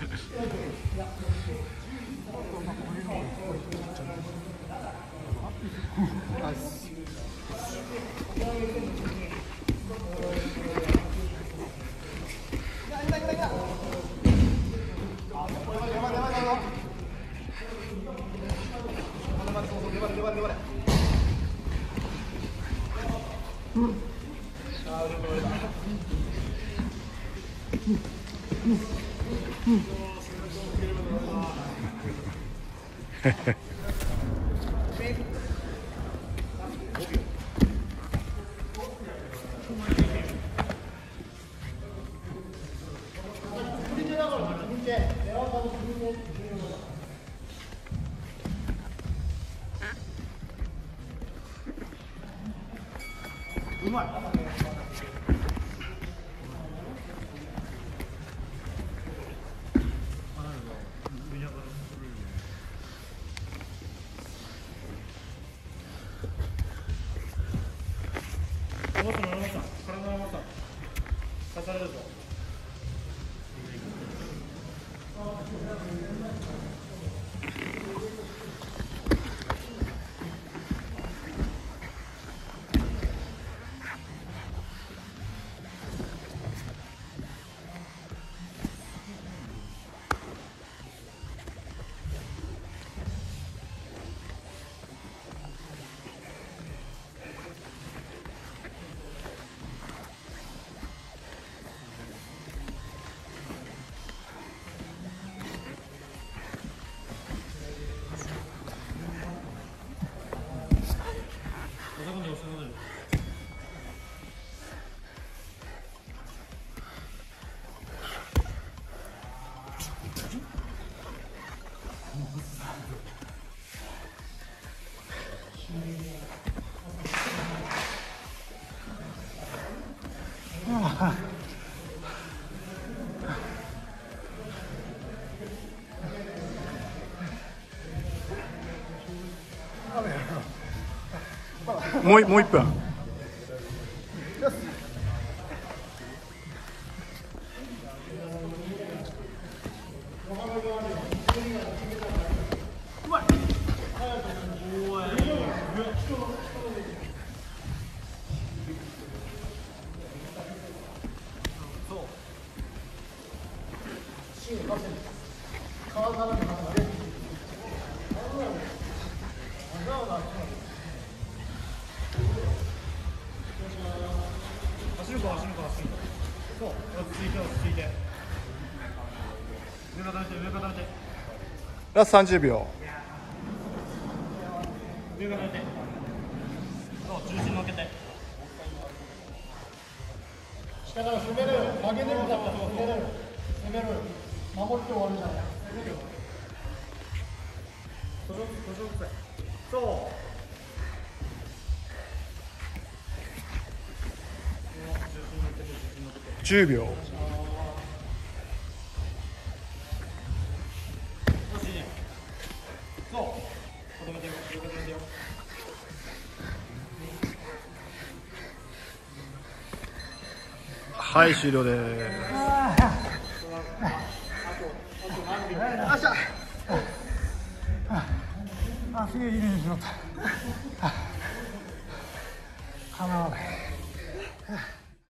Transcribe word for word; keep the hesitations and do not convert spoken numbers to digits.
うまい。体の重さ、体の重さ、刺されるぞ。 もうもう一分。 走るか走るか走るか。そう、落ち着いて落ち着いて。上から出て上から出て。 ラストさんじゅうびょ上から出て。そう、重心乗っけて。 下から攻める、曲げてるから攻める、攻める、守って終わるじゃない。 そう。 じゅうびょう。はい、終了です。 あ、すげえいいねしまった。かなわない。